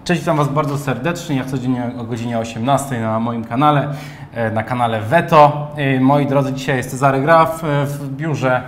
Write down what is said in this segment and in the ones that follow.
Cześć, witam Was bardzo serdecznie, jak codziennie o godzinie 18 na moim kanale, na kanale Veto. Moi drodzy, dzisiaj jest Cezary Graf w biurze,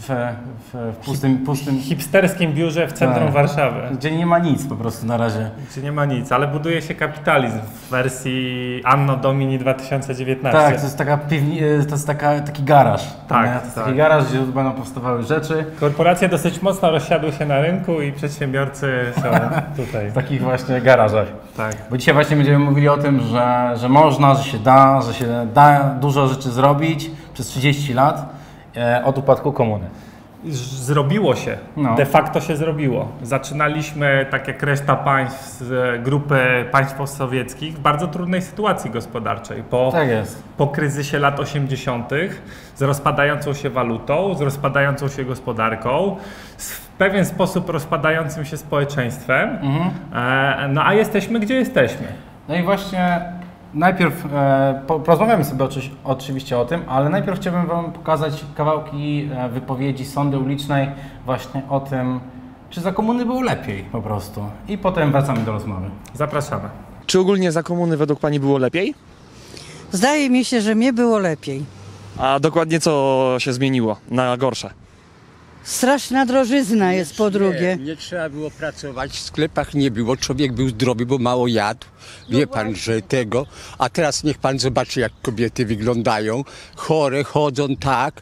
w pustym hipsterskim biurze w centrum Warszawy. Gdzie nie ma nic po prostu na razie. Gdzie nie ma nic, ale buduje się kapitalizm w wersji Anno Domini 2019. Tak, to jest taki garaż. Tak, to jest taki garaż, gdzie będą powstawały rzeczy. Korporacje dosyć mocno rozsiadły się na rynku i przedsiębiorcy są tutaj. W takich właśnie garażach. Tak. Bo dzisiaj właśnie będziemy mówili o tym, że można, że się da dużo rzeczy zrobić przez 30 lat. Od upadku komuny. Zrobiło się, de facto się zrobiło. Zaczynaliśmy, tak jak reszta państw z grupy państw postsowieckich, w bardzo trudnej sytuacji gospodarczej. Po kryzysie lat 80., z rozpadającą się walutą, z rozpadającą się gospodarką, w pewien sposób rozpadającym się społeczeństwem, no a jesteśmy gdzie jesteśmy. No i właśnie najpierw porozmawiamy sobie oczywiście o tym, ale najpierw chciałbym Wam pokazać kawałki wypowiedzi sądy ulicznej właśnie o tym, czy za komuny było lepiej po prostu. I potem wracamy do rozmowy. Zapraszamy. Czy ogólnie za komuny według Pani było lepiej? Zdaje mi się, że mnie było lepiej. A dokładnie co się zmieniło na gorsze? Straszna drożyzna jest po drugie. Nie trzeba było pracować, w sklepach nie było, człowiek był zdrowy, bo mało jadł. Wie pan, że tego. A teraz niech pan zobaczy, jak kobiety wyglądają. Chore, chodzą tak.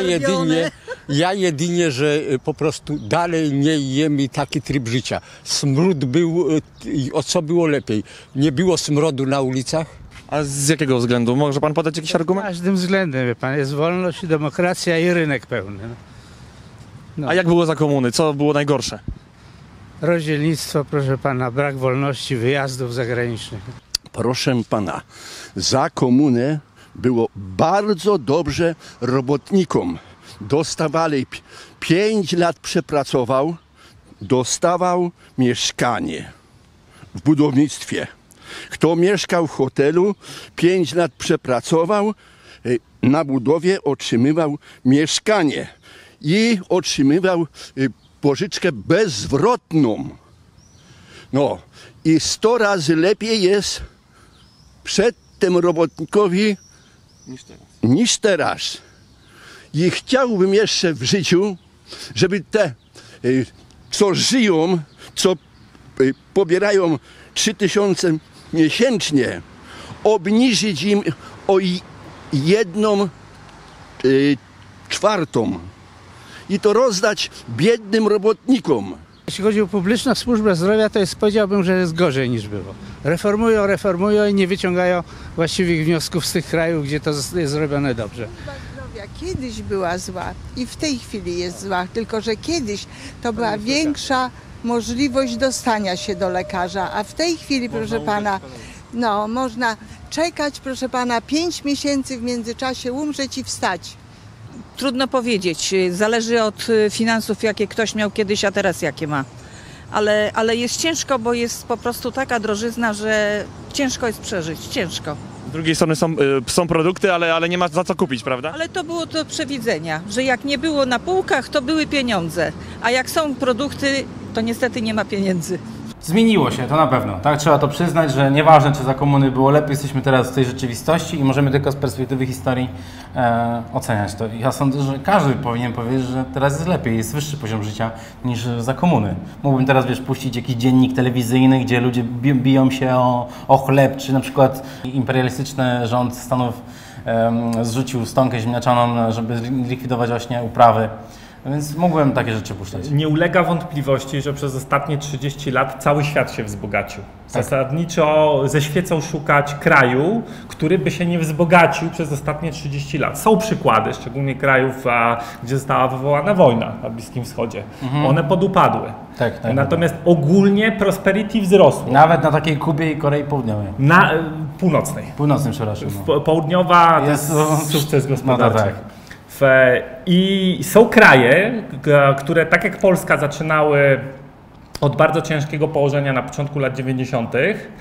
Ja jedynie, że po prostu dalej nie jemy taki tryb życia. Smród był, o co było lepiej? Nie było smrodu na ulicach? A z jakiego względu? Może pan podać jakiś argument? Każdym względem, wie pan, jest wolność i demokracja i rynek pełny. No. A jak było za komuny? Co było najgorsze? Rozdzielnictwo, proszę pana, brak wolności wyjazdów zagranicznych. Proszę pana, za komunę było bardzo dobrze robotnikom. Dostawali 5 lat przepracował, dostawał mieszkanie w budownictwie. Kto mieszkał w hotelu, 5 lat przepracował, na budowie otrzymywał mieszkanie. I otrzymywał pożyczkę bezzwrotną. No i 100 razy lepiej jest przedtem robotnikowi niż teraz. I chciałbym jeszcze w życiu, żeby te, co żyją, co pobierają 3000 miesięcznie, obniżyć im o 1/4. I to rozdać biednym robotnikom. Jeśli chodzi o publiczną służbę zdrowia, to powiedziałbym, że jest gorzej niż było. Reformują i nie wyciągają właściwych wniosków z tych krajów, gdzie to jest zrobione dobrze. Służba zdrowia kiedyś była zła i w tej chwili jest zła, tylko że kiedyś to była większa możliwość dostania się do lekarza, a w tej chwili, proszę pana, no można czekać, proszę pana, 5 miesięcy, w międzyczasie umrzeć i wstać. Trudno powiedzieć, zależy od finansów, jakie ktoś miał kiedyś, a teraz jakie ma. Ale jest ciężko, bo jest po prostu taka drożyzna, że ciężko jest przeżyć, ciężko. Z drugiej strony są produkty, ale nie ma za co kupić, prawda? Ale to było do przewidzenia, że jak nie było na półkach, to były pieniądze, a jak są produkty, to niestety nie ma pieniędzy. Zmieniło się, to na pewno. Tak, trzeba to przyznać, że nieważne, czy za komuny było lepiej, jesteśmy teraz w tej rzeczywistości i możemy tylko z perspektywy historii oceniać to. Ja sądzę, że każdy powinien powiedzieć, że teraz jest lepiej, jest wyższy poziom życia niż za komuny. Mógłbym teraz, puścić jakiś dziennik telewizyjny, gdzie ludzie biją się o chleb, czy na przykład imperialistyczny rząd Stanów zrzucił stonkę ziemniaczaną, żeby likwidować właśnie uprawy. Więc mógłbym takie rzeczy puszczać. Nie ulega wątpliwości, że przez ostatnie 30 lat cały świat się wzbogacił. Zasadniczo ze świecą szukać kraju, który by się nie wzbogacił przez ostatnie 30 lat. Są przykłady, szczególnie krajów, gdzie została wywołana wojna na Bliskim Wschodzie. One podupadły. Natomiast ogólnie prosperity wzrosło. Nawet na takiej Kubie i Korei Południowej. Na północnej. Północnej, przepraszam. Południowa to jest sukces gospodarczy. No tak. I są kraje, które tak jak Polska zaczynały od bardzo ciężkiego położenia na początku lat 90.,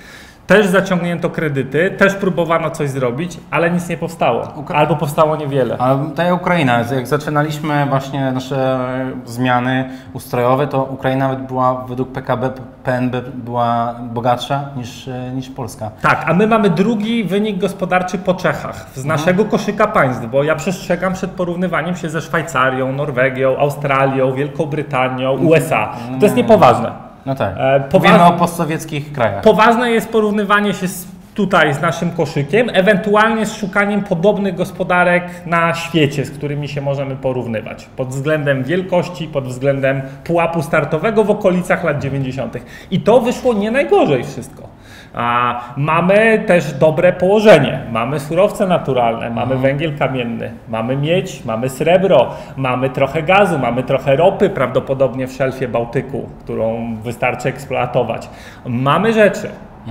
też zaciągnięto kredyty, też próbowano coś zrobić, ale nic nie powstało. Albo powstało niewiele. A ta Ukraina, jak zaczynaliśmy właśnie nasze zmiany ustrojowe, to Ukraina nawet była według PKB, PNB była bogatsza niż Polska. Tak, a my mamy drugi wynik gospodarczy po Czechach z naszego koszyka państw, bo ja przestrzegam przed porównywaniem się ze Szwajcarią, Norwegią, Australią, Wielką Brytanią, USA. To jest niepoważne. No tak. Mówimy o postsowieckich krajach. Poważne jest porównywanie się tutaj z naszym koszykiem, ewentualnie z szukaniem podobnych gospodarek na świecie, z którymi się możemy porównywać. Pod względem wielkości, pod względem pułapu startowego w okolicach lat 90. I to wyszło nie najgorzej wszystko. Mamy też dobre położenie, mamy surowce naturalne, mamy węgiel kamienny, mamy miedź, mamy srebro, mamy trochę gazu, mamy trochę ropy prawdopodobnie w szelfie Bałtyku, którą wystarczy eksploatować. Mamy rzeczy.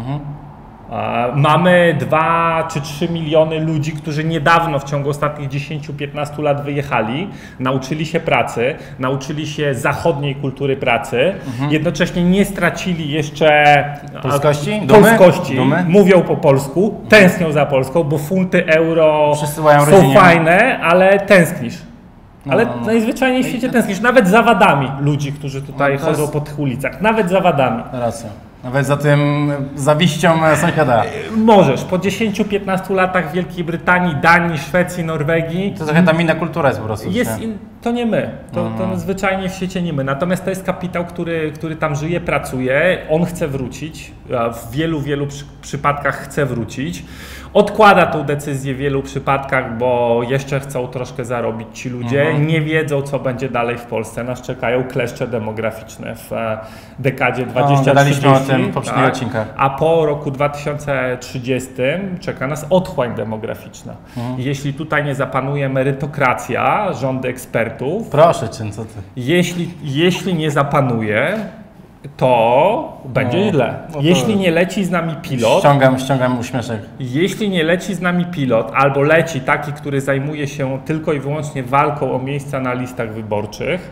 Mamy 2 czy 3 miliony ludzi, którzy niedawno w ciągu ostatnich 10-15 lat wyjechali, nauczyli się pracy, nauczyli się zachodniej kultury pracy, jednocześnie nie stracili jeszcze polskości, Dumy. Mówią po polsku, tęsknią za Polską, bo funty euro są fajne, ale tęsknisz. Ale najzwyczajniej w świecie tęsknisz, nawet za wadami ludzi, którzy tutaj chodzą po tych ulicach, nawet za wadami. Racja. Nawet za tym zawiścią sąsiada. Możesz. Po 10-15 latach w Wielkiej Brytanii, Danii, Szwecji, Norwegii. To trochę tam inna kultura jest po prostu. To nie my. To zwyczajnie w świecie nie my. Natomiast to jest kapitał, który tam żyje, pracuje. On chce wrócić. W wielu przypadkach chce wrócić. Odkłada tą decyzję w wielu przypadkach, bo jeszcze chcą troszkę zarobić ci ludzie. Nie wiedzą, co będzie dalej w Polsce. Nas czekają kleszcze demograficzne w dekadzie 2030. Gadaliśmy o tym w poprzednich odcinkach. A po roku 2030 czeka nas otchłań demograficzna. Jeśli tutaj nie zapanuje merytokracja, rządy ekspertów. Proszę cię, co ty? Jeśli nie zapanuje, to będzie źle. Jeśli nie leci z nami pilot... Ściągam uśmieszek. Jeśli nie leci z nami pilot, albo leci taki, który zajmuje się tylko i wyłącznie walką o miejsca na listach wyborczych,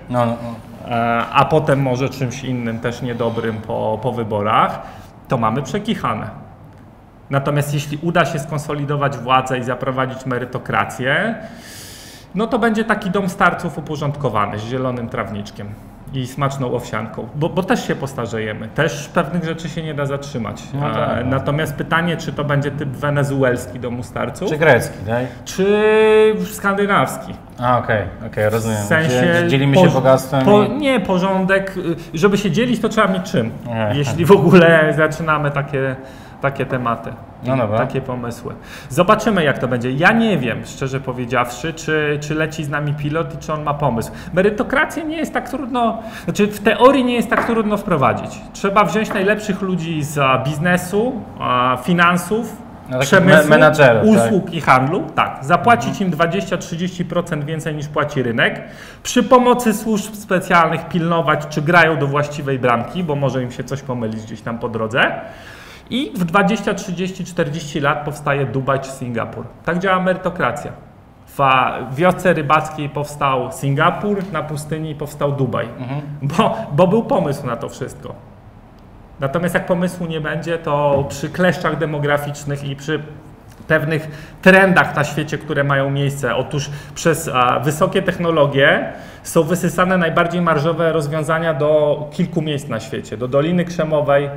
a potem może czymś innym, też niedobrym po wyborach, to mamy przekichane. Natomiast jeśli uda się skonsolidować władzę i zaprowadzić merytokrację, no to będzie taki dom starców uporządkowany z zielonym trawniczkiem i smaczną owsianką, bo też się postarzejemy, też pewnych rzeczy się nie da zatrzymać. Natomiast pytanie, czy to będzie typ wenezuelski domu starców? Czy grecki, tak? Czy skandynawski? Okej, rozumiem. W sensie dzielimy się bogactwem? Nie, porządek. Żeby się dzielić, to trzeba mieć czym. Jeśli w ogóle zaczynamy takie tematy, takie pomysły. Zobaczymy, jak to będzie. Ja nie wiem, szczerze powiedziawszy, czy leci z nami pilot i czy on ma pomysł. Merytokrację nie jest tak trudno, znaczy w teorii nie jest tak trudno wprowadzić. Trzeba wziąć najlepszych ludzi z biznesu, finansów, przemysłu, usług i handlu, zapłacić im 20-30% więcej niż płaci rynek, przy pomocy służb specjalnych pilnować, czy grają do właściwej bramki, bo może im się coś pomylić gdzieś tam po drodze. I w 20, 30, 40 lat powstaje Dubaj czy Singapur. Tak działa merytokracja. W wiosce rybackiej powstał Singapur, na pustyni powstał Dubaj. Bo był pomysł na to wszystko. Natomiast jak pomysłu nie będzie, to przy kleszczach demograficznych i przy pewnych trendach na świecie, które mają miejsce. Otóż przez wysokie technologie są wysysane najbardziej marżowe rozwiązania do kilku miejsc na świecie. Do Doliny Krzemowej,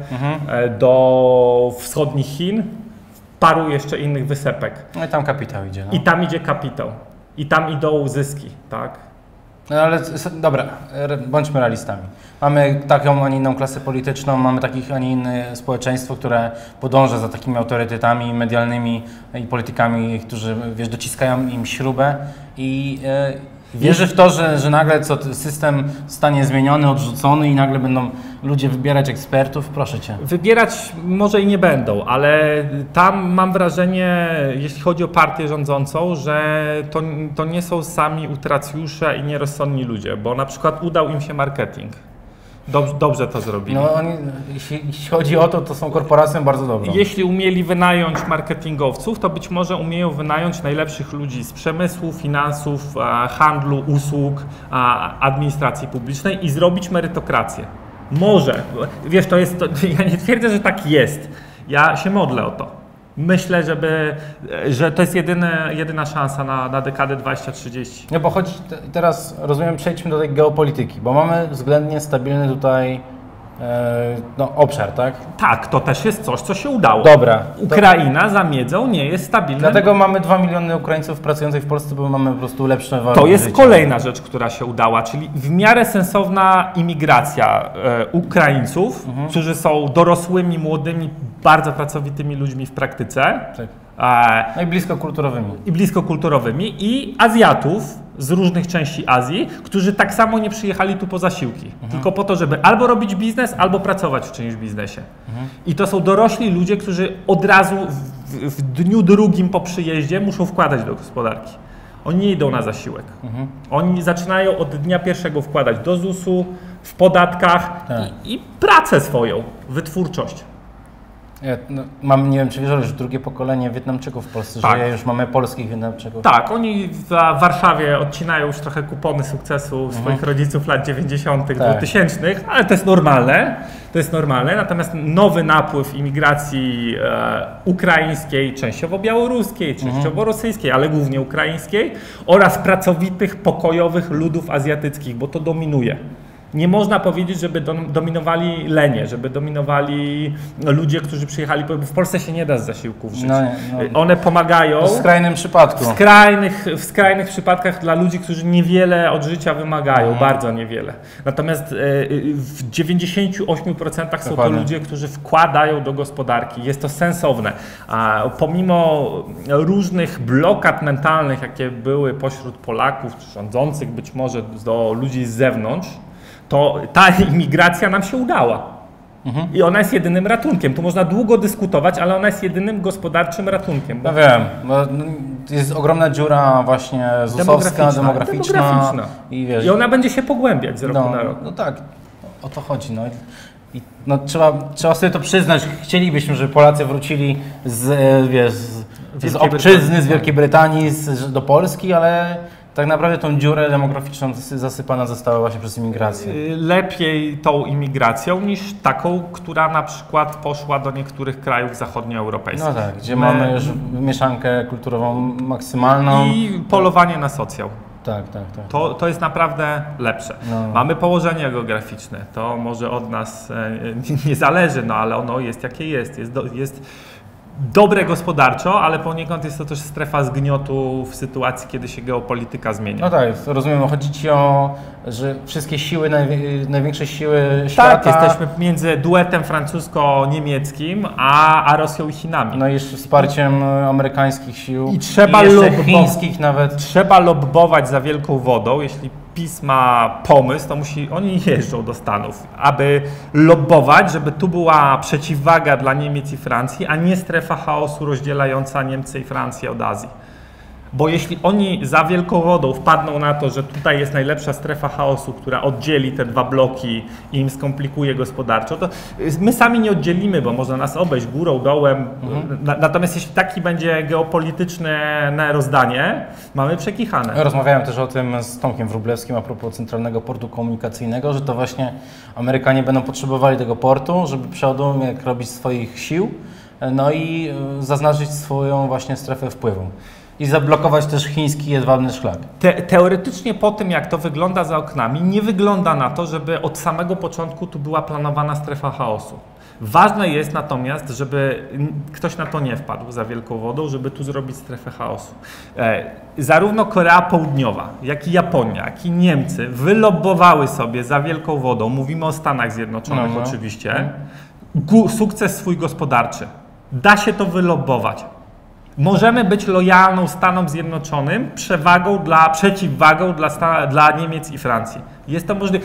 do wschodnich Chin, paru jeszcze innych wysepek. No i tam kapitał idzie. I tam idzie kapitał. I tam idą zyski, tak? No ale dobra, bądźmy realistami. Mamy taką, a nie inną klasę polityczną, mamy takich, a nie inne społeczeństwo, które podąża za takimi autorytetami medialnymi i politykami, którzy, dociskają im śrubę i wierzy w to, że nagle system zostanie zmieniony, odrzucony i nagle będą ludzie wybierać ekspertów? Proszę cię. Wybierać może i nie będą, ale tam mam wrażenie, jeśli chodzi o partię rządzącą, że to nie są sami utracjusze i nierozsądni ludzie, bo na przykład udał im się marketing. Dobrze to zrobili. No jeśli chodzi o to są korporacją bardzo dobrą. Jeśli umieli wynająć marketingowców, to być może umieją wynająć najlepszych ludzi z przemysłu, finansów, handlu, usług, administracji publicznej i zrobić merytokrację. Może. Ja nie twierdzę, że tak jest. Ja się modlę o to. Myślę, że to jest jedyna szansa na dekadę 20-30. No bo chodzi teraz, rozumiem, przejdźmy do tej geopolityki, bo mamy względnie stabilny tutaj obszar, tak? Tak, to też jest coś, co się udało. Dobra. Ukraina za miedzą nie jest stabilna. Dlatego mamy 2 miliony Ukraińców pracujących w Polsce, bo mamy po prostu lepsze warunki. To jest kolejna rzecz, która się udała, czyli w miarę sensowna imigracja Ukraińców, którzy są dorosłymi, młodymi, bardzo pracowitymi ludźmi w praktyce. Tak. No i bliskokulturowymi. I Azjatów z różnych części Azji, którzy tak samo nie przyjechali tu po zasiłki, tylko po to, żeby albo robić biznes, albo pracować w czymś biznesie. I to są dorośli ludzie, którzy od razu w dniu drugim po przyjeździe muszą wkładać do gospodarki. Oni nie idą na zasiłek. Oni zaczynają od dnia pierwszego wkładać do ZUS-u, w podatkach i pracę swoją, wytwórczość. Ja, mam, nie wiem, czy wiesz, już drugie pokolenie Wietnamczyków w Polsce, że już mamy polskich Wietnamczyków. Tak, oni w Warszawie odcinają już trochę kupony sukcesu swoich rodziców lat 90., 2000, ale to jest normalne. To jest normalne, natomiast nowy napływ imigracji ukraińskiej, częściowo białoruskiej, częściowo rosyjskiej, ale głównie ukraińskiej oraz pracowitych, pokojowych ludów azjatyckich, bo to dominuje. Nie można powiedzieć, żeby dominowali lenie, żeby dominowali ludzie, którzy przyjechali, bo w Polsce się nie da z zasiłków żyć. One pomagają. W skrajnym przypadku. W skrajnych przypadkach dla ludzi, którzy niewiele od życia wymagają, bardzo niewiele. Natomiast w 98% są to ludzie, którzy wkładają do gospodarki. Jest to sensowne. A pomimo różnych blokad mentalnych, jakie były pośród Polaków, czy rządzących być może do ludzi z zewnątrz, to ta imigracja nam się udała. I ona jest jedynym ratunkiem. Tu można długo dyskutować, ale ona jest jedynym gospodarczym ratunkiem. No wiem, bo jest ogromna dziura właśnie ZUS-owska, demograficzna. I ona będzie się pogłębiać z roku na rok. No tak, o to chodzi. Trzeba sobie to przyznać. Chcielibyśmy, żeby Polacy wrócili z obczyzny, z Wielkiej Brytanii do Polski, ale tak naprawdę tą dziurę demograficzną zasypana została właśnie przez imigrację. Lepiej tą imigracją niż taką, która na przykład poszła do niektórych krajów zachodnioeuropejskich. No tak, gdzie mamy już mieszankę kulturową maksymalną. I polowanie na socjal. Tak. To jest naprawdę lepsze. Mamy położenie geograficzne, to może od nas nie zależy, ale ono jest jakie jest. Jest dobre gospodarczo, ale poniekąd jest to też strefa zgniotu w sytuacji, kiedy się geopolityka zmienia. No tak, rozumiem, chodzi Ci o, że wszystkie siły, największe siły świata... Tak, jesteśmy między duetem francusko-niemieckim, a Rosją i Chinami. No i jeszcze wsparciem amerykańskich sił i trzeba chińskich nawet. Trzeba lobbować za wielką wodą, jeśli PiS ma pomysł, to oni jeżdżą do Stanów, aby lobbować, żeby tu była przeciwwaga dla Niemiec i Francji, a nie strefa chaosu rozdzielająca Niemcy i Francję od Azji. Bo jeśli oni za wielką wodą wpadną na to, że tutaj jest najlepsza strefa chaosu, która oddzieli te dwa bloki i im skomplikuje gospodarczo, to my sami nie oddzielimy, bo można nas obejść górą, dołem. Natomiast jeśli taki będzie geopolityczne rozdanie, mamy przekichane. Rozmawiałem też o tym z Tomkiem Wróblewskim a propos Centralnego Portu Komunikacyjnego, że to właśnie Amerykanie będą potrzebowali tego portu, żeby przeładunek robić swoich sił, no i zaznaczyć swoją właśnie strefę wpływu. I zablokować też chiński jedwabny szlak. Teoretycznie po tym, jak to wygląda za oknami, nie wygląda na to, żeby od samego początku tu była planowana strefa chaosu. Ważne jest natomiast, żeby ktoś na to nie wpadł za wielką wodą, żeby tu zrobić strefę chaosu. Zarówno Korea Południowa, jak i Japonia, jak i Niemcy wylobbowały sobie za wielką wodą, mówimy o Stanach Zjednoczonych oczywiście, sukces swój gospodarczy. Da się to wylobbować. Możemy być lojalną Stanom Zjednoczonym przeciwwagą dla Niemiec i Francji. Jest to możliwe.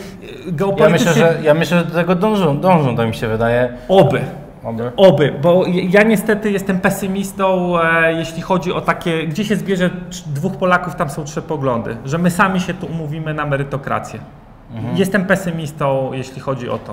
Ja myślę, że do tego dążą, to mi się wydaje. Oby, bo ja niestety jestem pesymistą, jeśli chodzi o takie, gdzie się zbierze dwóch Polaków, tam są trzy poglądy, że my sami się tu umówimy na merytokrację. Jestem pesymistą, jeśli chodzi o to.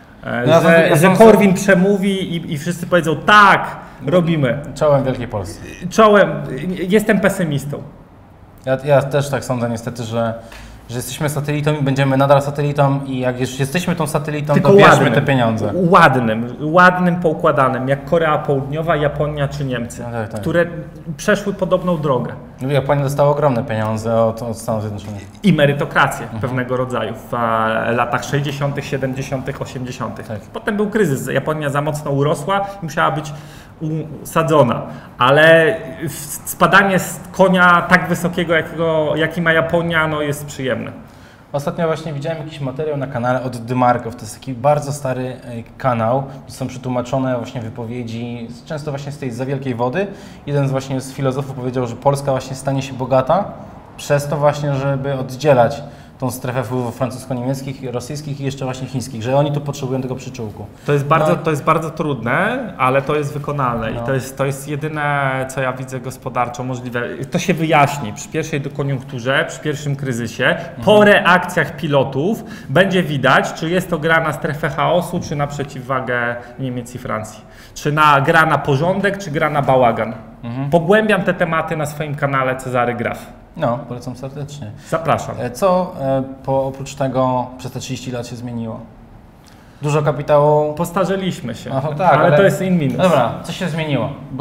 Że Korwin przemówi i wszyscy powiedzą tak, robimy. Czołem Wielkiej Polski. Czołem, jestem pesymistą. Ja też tak sądzę niestety, że że jesteśmy satelitą i będziemy nadal satelitą i jak już jesteśmy tą satelitą, tylko to bierzmy te pieniądze. Ładnym, poukładanym, jak Korea Południowa, Japonia czy Niemcy, tak. które przeszły podobną drogę. Japonia dostała ogromne pieniądze od Stanów Zjednoczonych. I merytokrację pewnego rodzaju w latach 60., 70., 80. Tak. Potem był kryzys. Japonia za mocno urosła i musiała być usadzona. Ale spadanie z konia tak wysokiego, jaki ma Japonia, no jest przyjemne. Ostatnio właśnie widziałem jakiś materiał na kanale od Dymarków. To jest taki bardzo stary kanał, gdzie są przetłumaczone właśnie wypowiedzi, często właśnie z tej za wielkiej wody. Jeden z filozofów powiedział, że Polska właśnie stanie się bogata przez to właśnie, żeby oddzielać tą strefę wpływów francusko-niemieckich, rosyjskich i jeszcze właśnie chińskich, że oni tu potrzebują tego przyczółku. To jest bardzo trudne, ale to jest wykonalne i to jest jedyne, co ja widzę gospodarczo możliwe. To się wyjaśni przy pierwszej koniunkturze, przy pierwszym kryzysie, po reakcjach pilotów będzie widać, czy jest to gra na strefę chaosu, czy na przeciwwagę Niemiec i Francji. Czy gra na porządek, czy gra na bałagan. Pogłębiam te tematy na swoim kanale Cezary Graf. No, polecam serdecznie. Zapraszam. Co oprócz tego przez te 30 lat się zmieniło? Dużo kapitału? Postarzyliśmy się, tak, ale to jest in minus. Dobra, co się zmieniło? Bo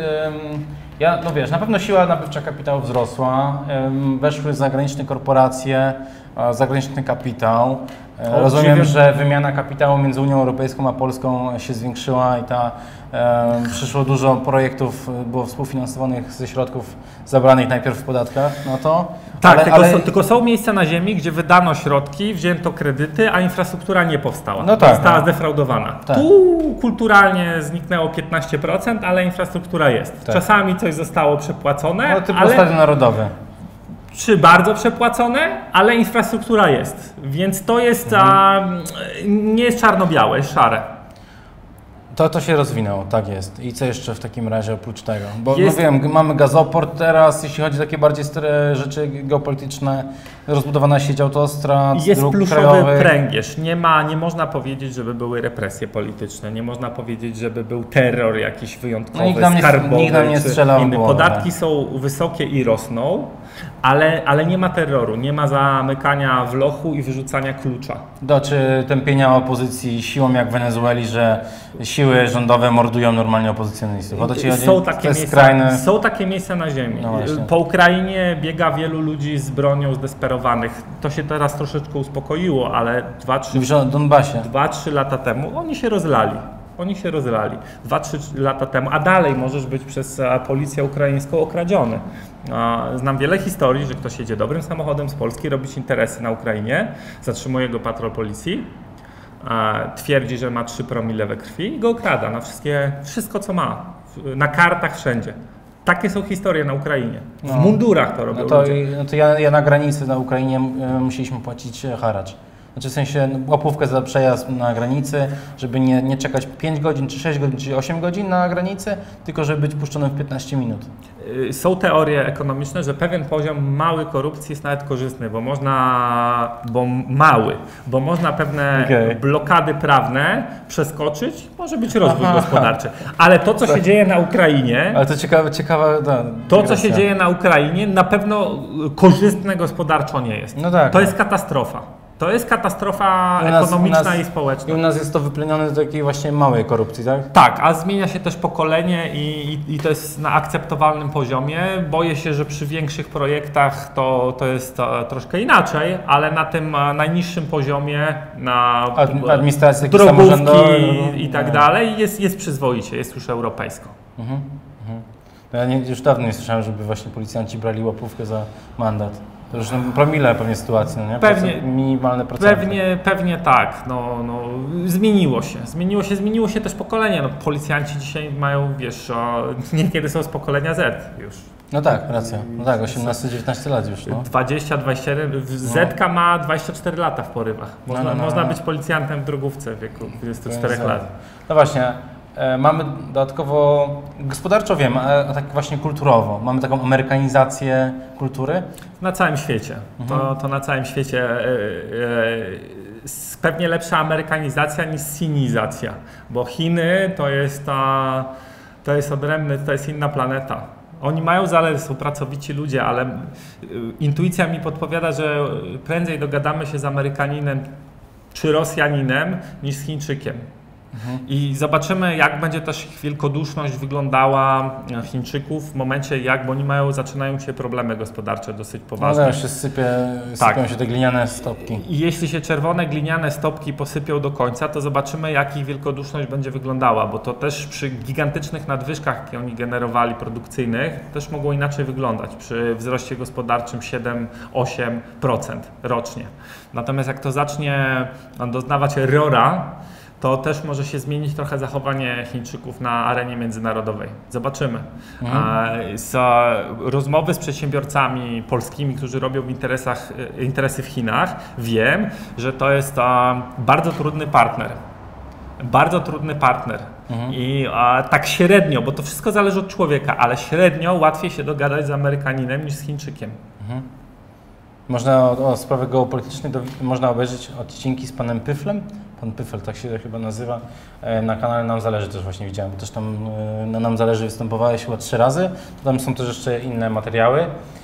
no wiesz, na pewno siła nabywcza kapitału wzrosła, weszły zagraniczne korporacje, zagraniczny kapitał. Rozumiem, że wymiana kapitału między Unią Europejską a Polską się zwiększyła i przyszło dużo projektów, było współfinansowanych ze środków zabranych najpierw w podatkach, no to... Tak, tylko są miejsca na ziemi, gdzie wydano środki, wzięto kredyty, a infrastruktura nie powstała. Została zdefraudowana. Tak. Tu kulturalnie zniknęło 15%, ale infrastruktura jest. Tak. Czasami coś zostało przepłacone, no, typu Stadion Narodowy. Czy bardzo przepłacone, ale infrastruktura jest. Więc to jest, nie jest czarno-białe, jest szare. To się rozwinęło, tak jest. I co jeszcze w takim razie oprócz tego? Bo no wiem, mamy gazoport teraz, jeśli chodzi o takie bardziej stare rzeczy geopolityczne, rozbudowana sieć autostrad, jest dróg pluszowy krajowych. pręgierz. Nie można powiedzieć, żeby były represje polityczne, nie można powiedzieć, żeby był terror jakiś wyjątkowy, skarbowy. Nikt nam nie strzela w głowę. Podatki są wysokie i rosną, ale nie ma terroru, nie ma zamykania w lochu i wyrzucania klucza. Czy tępienia opozycji siłą jak w Wenezueli, że siły rządowe mordują normalnie opozycjonistów? Są takie miejsca na ziemi. No po Ukrainie biega wielu ludzi z bronią zdesperowanych. To się teraz troszeczkę uspokoiło, ale 2-3 lata temu oni się rozlali. 2-3 lata temu, a dalej możesz być przez policję ukraińską okradziony. Znam wiele historii, że ktoś jedzie dobrym samochodem z Polski, robić interesy na Ukrainie, zatrzymuje go patrol policji, twierdzi, że ma 3 promile we krwi i go okrada na wszystko co ma, na kartach wszędzie. Takie są historie na Ukrainie. W mundurach to robią ludzie. No to ja na granicy na Ukrainie musieliśmy płacić haracz. Znaczy w sensie łapówkę za przejazd na granicy, żeby nie czekać 5 godzin, czy 6 godzin, czy 8 godzin na granicy, tylko żeby być puszczonym w 15 minut. Są teorie ekonomiczne, że pewien poziom mały korupcji jest nawet korzystny, bo można pewne blokady prawne przeskoczyć, może być rozwój gospodarczy. Ale to, co się dzieje na Ukrainie, ale to co się dzieje na Ukrainie, na pewno korzystne gospodarczo nie jest. No tak. To jest katastrofa. To jest katastrofa ekonomiczna i społeczna. I u nas jest to wyplenione do takiej właśnie małej korupcji, tak? Tak, a zmienia się też pokolenie i to jest na akceptowalnym poziomie. Boję się, że przy większych projektach to jest troszkę inaczej, ale na tym najniższym poziomie, na administracji, drogówki i tak dalej, jest przyzwoicie, jest już europejsko. Ja już dawno nie słyszałem, żeby właśnie policjanci brali łapówkę za mandat. To już promile pewnie sytuacji, no nie? Minimalne procenty. Pewnie tak. Zmieniło się też pokolenie. policjanci dzisiaj mają, niekiedy są z pokolenia Z już. No tak, racja. No tak, 18-19 lat już. 20-21. Zetka ma 24 lata w porywach. Można być policjantem w drogówce w wieku 24 lat. No właśnie. Mamy dodatkowo, gospodarczo wiem, a tak właśnie kulturowo, mamy taką amerykanizację kultury? Na całym świecie. To na całym świecie pewnie lepsza amerykanizacja niż sinizacja, bo Chiny to jest odrębny, to jest inna planeta. Oni mają zależy, są pracowici ludzie, ale intuicja mi podpowiada, że prędzej dogadamy się z Amerykaninem czy Rosjaninem niż z Chińczykiem. I zobaczymy, jak będzie też ich wielkoduszność wyglądała Chińczyków w momencie, bo oni zaczynają się problemy gospodarcze dosyć poważne. No, się sypią się te gliniane stopki. I jeśli się czerwone gliniane stopki posypią do końca, to zobaczymy, jak ich wielkoduszność będzie wyglądała, bo to też przy gigantycznych nadwyżkach, jakie oni generowali produkcyjnych, też mogło inaczej wyglądać przy wzroście gospodarczym 7-8% rocznie. Natomiast jak to zacznie doznawać errora, to też może się zmienić trochę zachowanie Chińczyków na arenie międzynarodowej. Zobaczymy. Rozmowy z przedsiębiorcami polskimi, którzy robią interesy w Chinach, wiem, że to jest bardzo trudny partner. Bardzo trudny partner. I tak średnio, bo to wszystko zależy od człowieka, ale średnio łatwiej się dogadać z Amerykaninem niż z Chińczykiem. Można o sprawie geopolitycznej można obejrzeć odcinki z panem Pyflem. Pan Pyfel, tak się chyba nazywa. Na kanale Nam Zależy też właśnie widziałem, bo też tam na Nam Zależy występowałeś chyba 3 razy. Tam są też jeszcze inne materiały.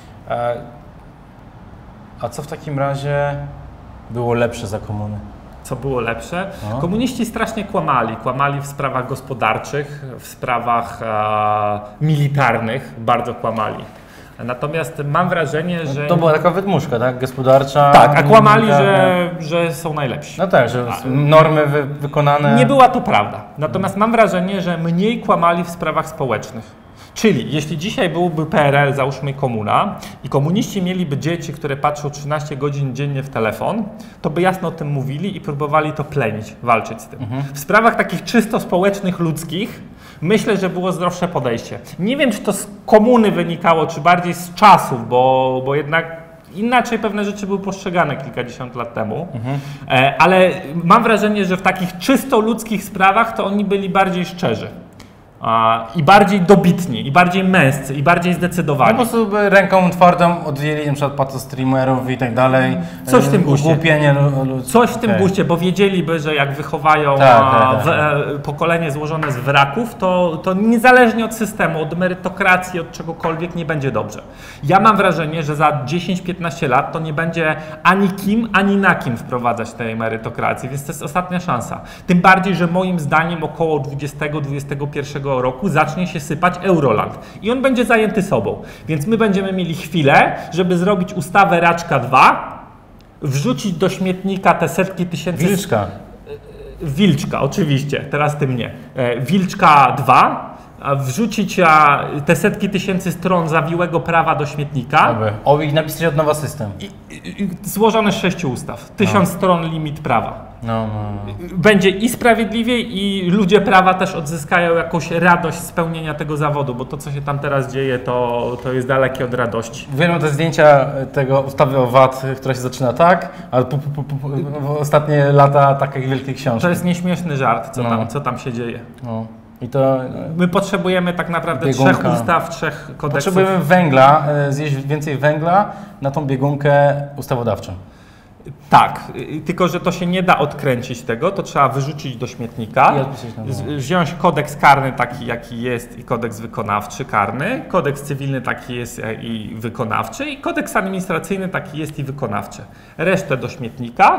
A co w takim razie było lepsze za komuny? Co było lepsze? Komuniści strasznie kłamali. Kłamali w sprawach gospodarczych, w sprawach militarnych, bardzo kłamali. Natomiast mam wrażenie, że... To była taka wydmuszka, tak? Gospodarcza. Tak, a kłamali, że są najlepsi. No tak, że normy wykonane... Nie była to prawda. Natomiast mam wrażenie, że mniej kłamali w sprawach społecznych. Czyli jeśli dzisiaj byłby PRL, załóżmy komuna, i komuniści mieliby dzieci, które patrzą 13 godzin dziennie w telefon, to by jasno o tym mówili i próbowali to plenić, walczyć z tym. W sprawach takich czysto społecznych, ludzkich, myślę, że było zdrowsze podejście. Nie wiem, czy to z komuny wynikało, czy bardziej z czasów, bo jednak inaczej pewne rzeczy były postrzegane kilkadziesiąt lat temu, ale mam wrażenie, że w takich czysto ludzkich sprawach to oni byli bardziej szczerzy. I bardziej dobitni, i bardziej męscy, i bardziej zdecydowani. No po prostu by ręką twardą odjęli na przykład patostreamerów i tak dalej. Coś w tym guście. Coś w tym Okay. guście, bo wiedzieliby, że jak wychowają pokolenie złożone z wraków, to niezależnie od systemu, od merytokracji, od czegokolwiek nie będzie dobrze. Ja mam wrażenie, że za 10-15 lat to nie będzie ani kim, ani na kim wprowadzać tej merytokracji, więc to jest ostatnia szansa. Tym bardziej, że moim zdaniem około 20-21 roku zacznie się sypać Euroland i on będzie zajęty sobą. Więc my będziemy mieli chwilę, żeby zrobić ustawę Raczka 2, wrzucić do śmietnika te setki tysięcy... Wilczka, oczywiście, teraz ty mnie. Wilczka 2, wrzucić te setki tysięcy stron zawiłego prawa do śmietnika. I napisać od nowa system. Złożone z 6 ustaw. 1000 stron limit prawa. Będzie i sprawiedliwiej, i ludzie prawa też odzyskają jakąś radość z pełnienia tego zawodu, bo to, co się tam teraz dzieje, to jest dalekie od radości. Wiem te zdjęcia tego ustawy o VAT, która się zaczyna tak, ale w ostatnie lata takich wielkich książek. To jest nieśmieszny żart, co tam się dzieje. I to my potrzebujemy tak naprawdę 3 ustaw, 3 kodeksów. Potrzebujemy węgla, zjeść więcej węgla na tą biegunkę ustawodawczą. Tak, tylko że to się nie da odkręcić tego, to trzeba wyrzucić do śmietnika, wziąć kodeks karny taki jaki jest i kodeks wykonawczy karny, kodeks cywilny taki jest i wykonawczy i kodeks administracyjny taki jest i wykonawczy. Resztę do śmietnika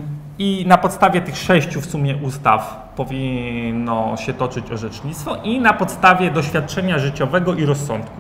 i na podstawie tych 6 w sumie ustaw powinno się toczyć orzecznictwo i na podstawie doświadczenia życiowego i rozsądku.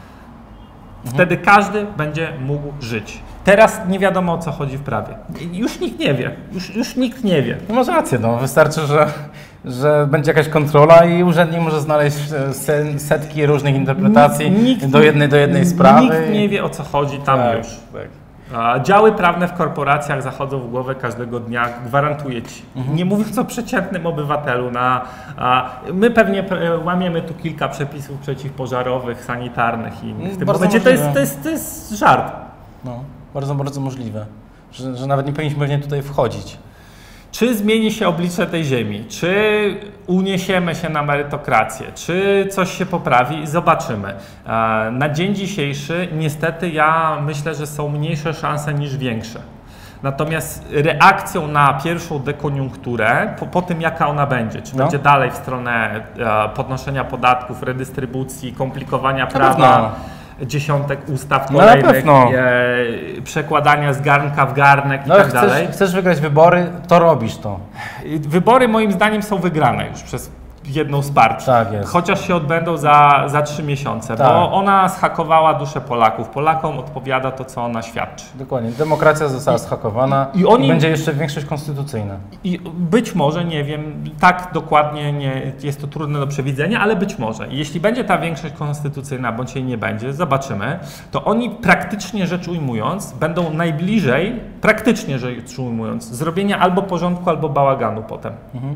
Wtedy każdy będzie mógł żyć. Teraz nie wiadomo, o co chodzi w prawie. Już nikt nie wie. Już nikt nie wie. No masz rację, wystarczy, że będzie jakaś kontrola i urzędnik może znaleźć setki różnych interpretacji do jednej sprawy. Nikt nie wie, o co chodzi tam już. Działy prawne w korporacjach zachodzą w głowę każdego dnia, gwarantuję ci. Nie mówiąc o przeciętnym obywatelu. My pewnie łamiemy tu kilka przepisów przeciwpożarowych, sanitarnych i w tym momencie to jest żart. Bardzo, bardzo możliwe, że nawet nie powinniśmy w nie tutaj wchodzić. Czy zmieni się oblicze tej ziemi? Czy uniesiemy się na merytokrację? Czy coś się poprawi? Zobaczymy. Na dzień dzisiejszy niestety ja myślę, że są mniejsze szanse niż większe. Natomiast reakcją na pierwszą dekoniunkturę, po tym jaka ona będzie, czy będzie dalej w stronę podnoszenia podatków, redystrybucji, komplikowania prawa, dziesiątek ustaw kolejnych, przekładania z garnka w garnek i tak dalej. Chcesz wygrać wybory, to robisz to. Wybory moim zdaniem są wygrane już przez jedną z partii. Tak jest. Chociaż się odbędą za 3 miesiące, bo ona zhakowała duszę Polaków. Polakom odpowiada to, co ona świadczy. Dokładnie. Demokracja została zhakowana i będzie jeszcze większość konstytucyjna. I być może, nie wiem, tak dokładnie nie, jest to trudne do przewidzenia, ale być może. I jeśli będzie ta większość konstytucyjna, bądź jej nie będzie, zobaczymy, to oni praktycznie rzecz ujmując będą najbliżej, praktycznie rzecz ujmując, zrobienia albo porządku, albo bałaganu potem.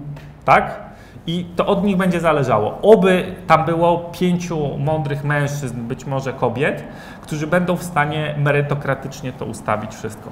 Tak? I to od nich będzie zależało. Oby tam było 5 mądrych mężczyzn, być może kobiet, którzy będą w stanie merytokratycznie to ustawić wszystko.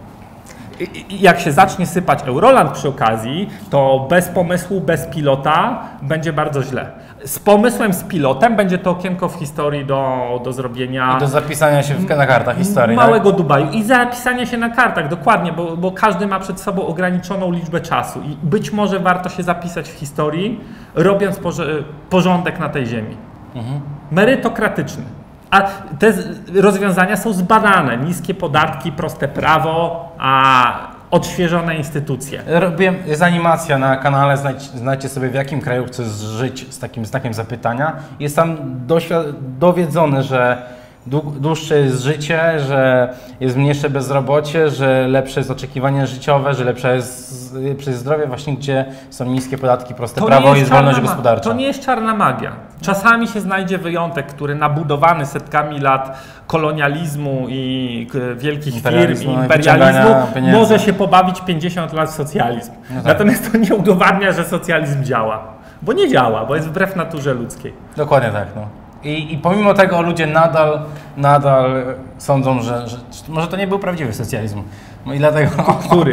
I jak się zacznie sypać Euroland przy okazji, to bez pomysłu, bez pilota będzie bardzo źle. Z pomysłem, z pilotem będzie to okienko w historii do zrobienia. I do zapisania się na kartach historii. Małego Dubaju. I zapisania się na kartach, dokładnie, bo każdy ma przed sobą ograniczoną liczbę czasu. I być może warto się zapisać w historii, robiąc porządek na tej ziemi. Merytokratyczny. A te rozwiązania są zbadane. Niskie podatki, proste prawo, a odświeżone instytucje. Jest animacja na kanale, znajdźcie sobie, w jakim kraju chcesz żyć, z takim znakiem zapytania. Jest tam dowiedzone, że dłuższe jest życie, że jest mniejsze bezrobocie, że lepsze jest oczekiwanie życiowe, że lepsze jest zdrowie, właśnie gdzie są niskie podatki, proste prawo i jest wolność gospodarcza. To nie jest czarna magia. Czasami się znajdzie wyjątek, który nabudowany setkami lat kolonializmu i wielkich firm, imperializmu, może się pobawić 50 lat w socjalizm. Natomiast to nie udowadnia, że socjalizm działa. Bo nie działa, bo jest wbrew naturze ludzkiej. Dokładnie tak. I pomimo tego ludzie nadal sądzą, że może to nie był prawdziwy socjalizm. I dlatego który?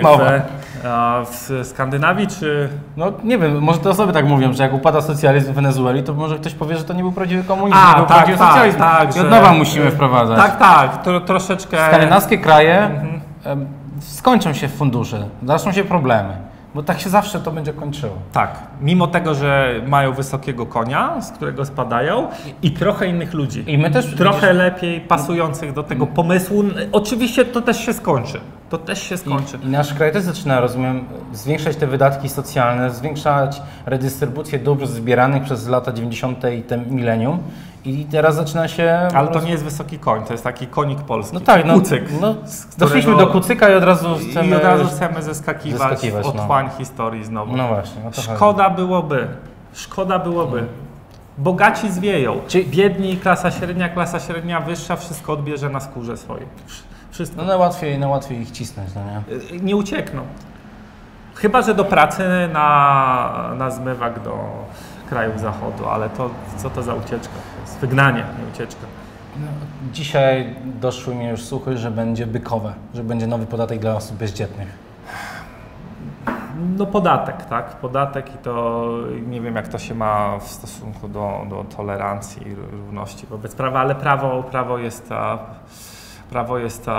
W Skandynawii czy... No nie wiem, może te osoby tak mówią, że jak upada socjalizm w Wenezueli, to może ktoś powie, że to nie był prawdziwy komunizm, nie był prawdziwy socjalizm. I od nowa musimy wprowadzać. Troszeczkę... Skandynawskie kraje skończą się fundusze, zaczną się problemy. Bo tak się zawsze to będzie kończyło. Tak. Mimo tego, że mają wysokiego konia, z którego spadają i trochę innych ludzi. I my też trochę lepiej pasujących do tego pomysłu. Oczywiście to też się skończy. I nasz kraj też zaczyna, rozumiem, zwiększać te wydatki socjalne, zwiększać redystrybucję dóbr zbieranych przez lata 90. i te milenium. I teraz zaczyna się... Ale to nie jest wysoki koń, to jest taki konik polski. No tak, kucyk. Doszliśmy do kucyka i od razu chcemy zeskakiwać w otchłań historii znowu. No właśnie. Szkoda byłoby. Bogaci zwieją. Biedni, klasa średnia wyższa, wszystko odbierze na skórze swojej. Wszystko. No najłatwiej ich cisnąć, no nie? Nie uciekną. Chyba że do pracy na zmywak do krajów zachodu, ale to co to za ucieczka? To jest wygnanie, nie ucieczka. No, dzisiaj doszły mi już słuchy, że będzie bykowe, że będzie nowy podatek dla osób bezdzietnych. No podatek, tak? Podatek i to nie wiem, jak to się ma w stosunku do tolerancji i równości wobec prawa, ale prawo jest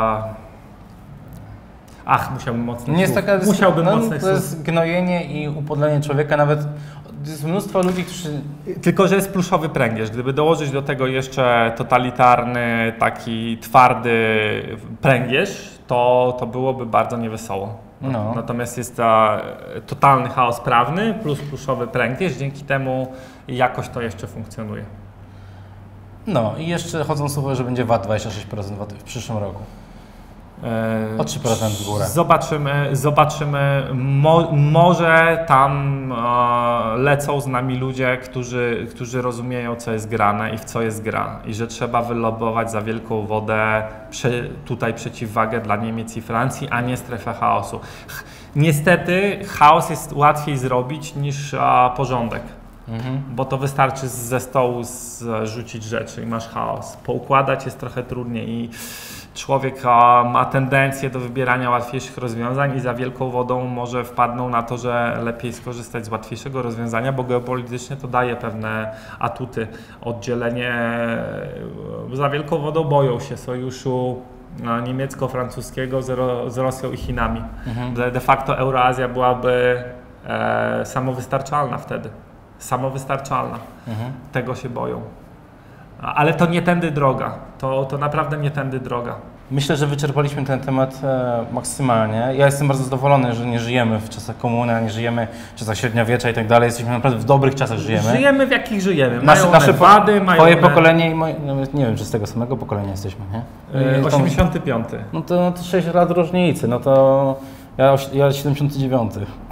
musiałbym mocno. Nie jest taka mocnych to jest gnojenie i upodlenie człowieka, nawet jest mnóstwo ludzi, którzy... Tylko że jest pluszowy pręgierz. Gdyby dołożyć do tego jeszcze totalitarny, taki twardy pręgierz, to byłoby bardzo niewesoło. No. Natomiast jest totalny chaos prawny plus pluszowy pręgierz, dzięki temu jakoś to jeszcze funkcjonuje. No i jeszcze chodzą słuchy, że będzie VAT 26% w przyszłym roku. O 3% w górę. Zobaczymy. Może tam lecą z nami ludzie, którzy rozumieją, co jest grane i w co jest gra. I że trzeba wylobować za wielką wodę tutaj przeciwwagę dla Niemiec i Francji, a nie strefę chaosu. Niestety chaos jest łatwiej zrobić niż porządek. Bo to wystarczy ze stołu zrzucić rzeczy i masz chaos. Poukładać jest trochę trudniej i człowiek ma tendencję do wybierania łatwiejszych rozwiązań i za wielką wodą może wpadną na to, że lepiej skorzystać z łatwiejszego rozwiązania, bo geopolitycznie to daje pewne atuty. Oddzielenie za wielką wodą boją się sojuszu niemiecko-francuskiego z Rosją i Chinami. De facto Euroazja byłaby samowystarczalna wtedy. Samowystarczalna. Tego się boją. Ale to nie tędy droga. To naprawdę nie tędy droga. Myślę, że wyczerpaliśmy ten temat maksymalnie. Ja jestem bardzo zadowolony, że nie żyjemy w czasach komuny, nie żyjemy w czasach średniowiecza i tak dalej. Jesteśmy naprawdę w dobrych czasach żyjemy. Żyjemy w jakich żyjemy. Nasze wady, mają twoje pokolenie i moje, nawet nie wiem, czy z tego samego pokolenia jesteśmy, nie? 85. No to 6 lat różnicy, no to ja 79.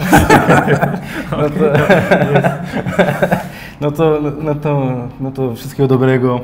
No to wszystkiego dobrego.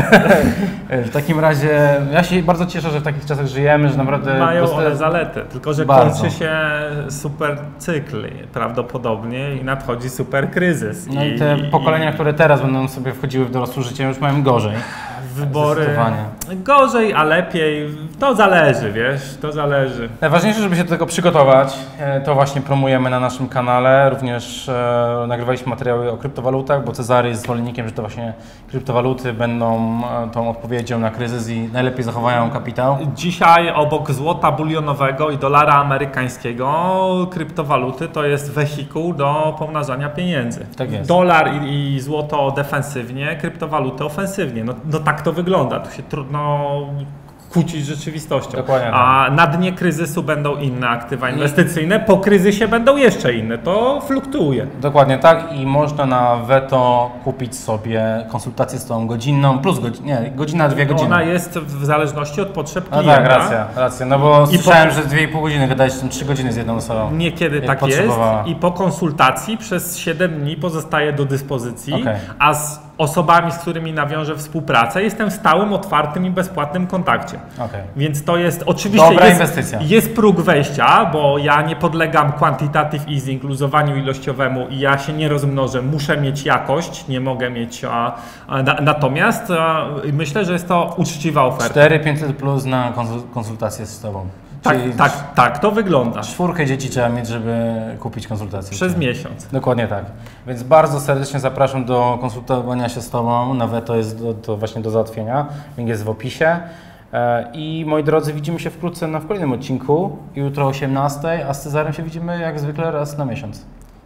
W takim razie ja się bardzo cieszę, że w takich czasach żyjemy, że naprawdę... Mają one zalety, tylko że kończy się super cykl prawdopodobnie i nadchodzi super kryzys. No i te pokolenia, które teraz będą sobie wchodziły w dorosłe życie, już mają gorzej. Wybory gorzej, a lepiej, to zależy, wiesz, to zależy. Najważniejsze, żeby się do tego przygotować, to właśnie promujemy na naszym kanale, również nagrywaliśmy materiały o kryptowalutach, bo Cezary jest zwolennikiem, że to właśnie kryptowaluty będą tą odpowiedzią na kryzys i najlepiej zachowają kapitał. Dzisiaj obok złota bulionowego i dolara amerykańskiego kryptowaluty to jest wehikuł do pomnażania pieniędzy. Tak jest. Dolar i złoto defensywnie, kryptowaluty ofensywnie. No tak to wygląda, tu się trudno kłócić z rzeczywistością. Dokładnie. A na dnie kryzysu będą inne aktywa inwestycyjne, po kryzysie będą jeszcze inne, to fluktuuje. Dokładnie tak i można na Veto kupić sobie konsultację z tą godzinną, plus godzina, 2 godziny. Ona jest w zależności od potrzeb klienta. No tak, racja, no bo słyszałem, że 2,5 godziny gadałeś 3 godziny z jedną osobą. Niekiedy tak jest i po konsultacji przez 7 dni pozostaje do dyspozycji, a z osobami, z którymi nawiążę współpracę, jestem w stałym, otwartym i bezpłatnym kontakcie. Więc to jest oczywiście jest próg wejścia, bo ja nie podlegam quantitative easing, luzowaniu ilościowemu i ja się nie rozmnożę, muszę mieć jakość, nie mogę mieć, natomiast myślę, że jest to uczciwa oferta. 4-500 plus na konsultację z Tobą. Tak, to wygląda. 4 dzieci trzeba mieć, żeby kupić konsultację. Przez miesiąc. Dokładnie tak. Więc bardzo serdecznie zapraszam do konsultowania się z Tobą. Na Veto jest właśnie do załatwienia. Link jest w opisie. I moi drodzy, widzimy się wkrótce w kolejnym odcinku. Jutro o 18, a z Cezarem się widzimy jak zwykle raz na miesiąc.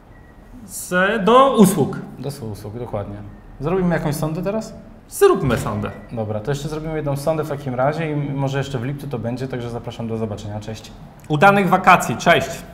Do usług. Do usług, dokładnie. Zrobimy jakąś sondę teraz? Zróbmy sondę. Dobra, to jeszcze zrobimy jedną sondę w takim razie i może jeszcze w lipcu to będzie, także zapraszam do zobaczenia. Cześć. Udanych wakacji, cześć.